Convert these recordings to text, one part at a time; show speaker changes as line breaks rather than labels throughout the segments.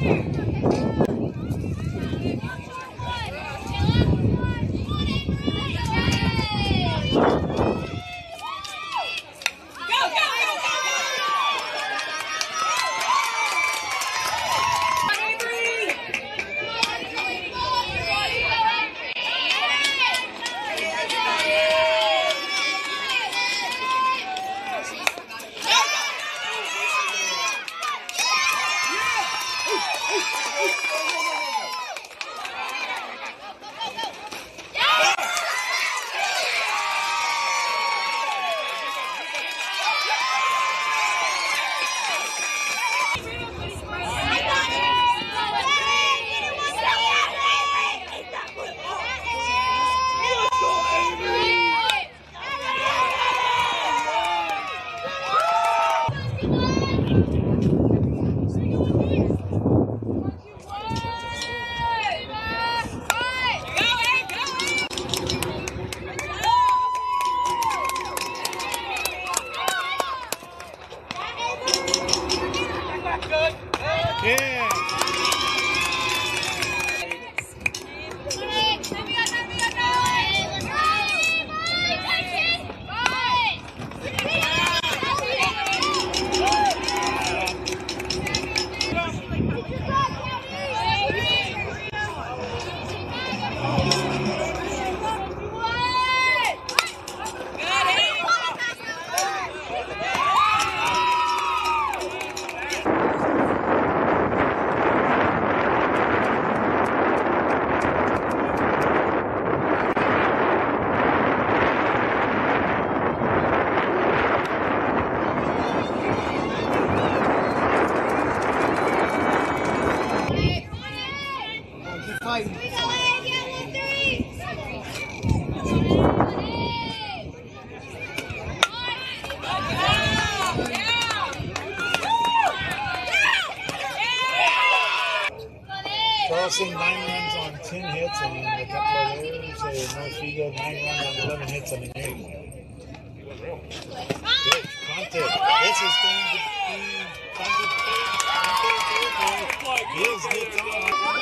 Crossing 9 runs on 10 hits and a couple of errors. North Vigo 9 runs on 11 hits and an 8. Good contact. This is going to be punted. Gives gets on.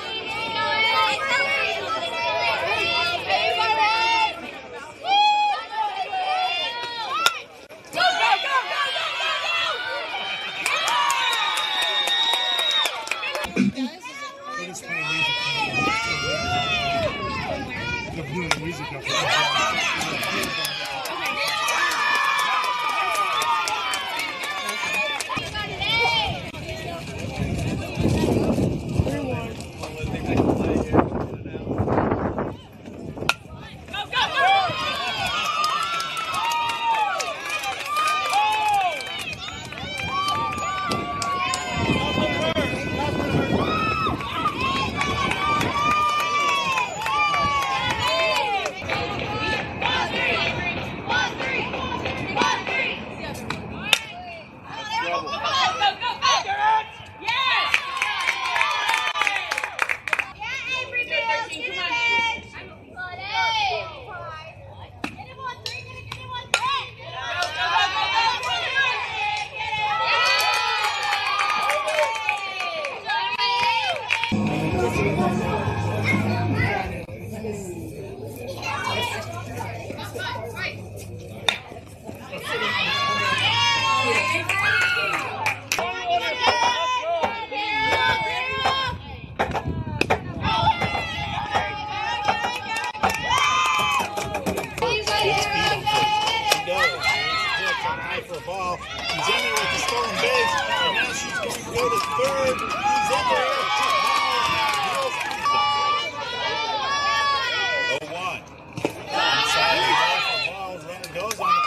Music up for a ball. He's in there with the stolen base, and now she's going to go to third. He's in there. 0-1. Inside the ball for balls. Runner goes on the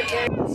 There